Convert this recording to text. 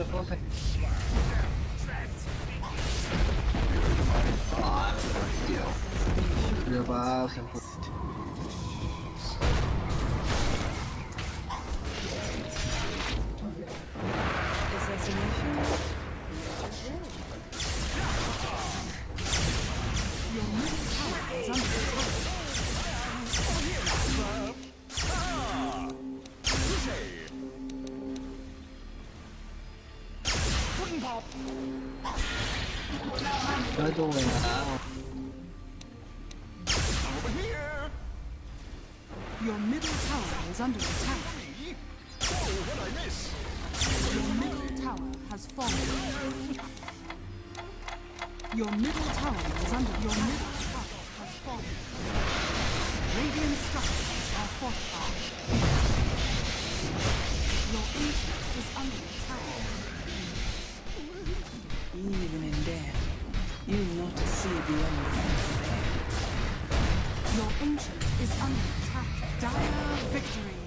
12. Ah, tío. Ya pasen, pues. Nói chung là Your middle tower is under attack. Your middle tower has fallen. Your middle tower is under. Your middle tower has fallen. Radiant structures are fortified. Your ancient is under attack. Even in death, you not to see beyond the veil. Your ancient is under attack. Dire victory.